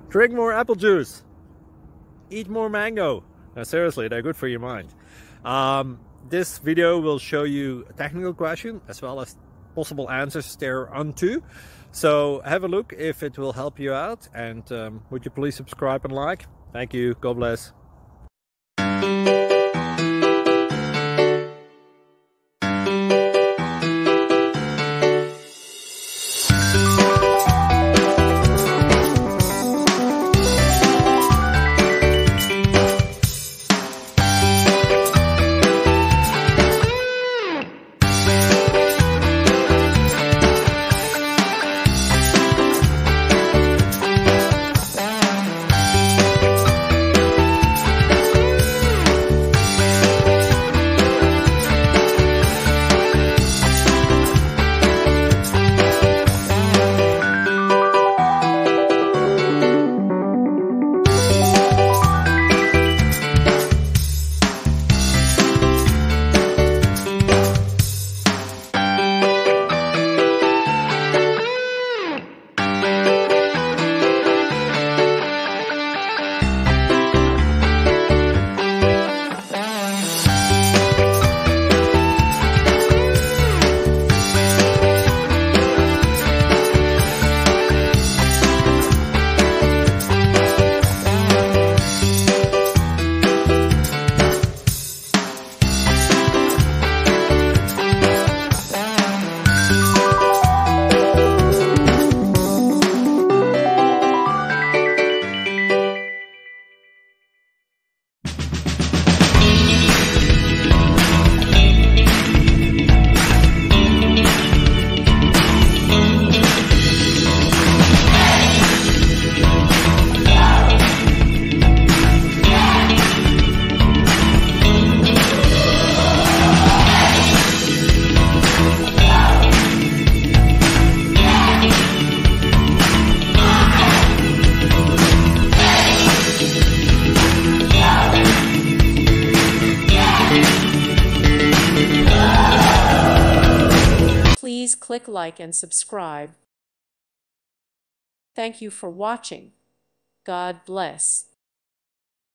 Drink more apple juice. Eat more mango. Now seriously, they're good for your mind. This video will show you a technical question as well as possible answers thereunto. So have a look if it will help you out, and would you please subscribe and like? Thank you. God bless. Please click like and subscribe. Thank you for watching. God bless.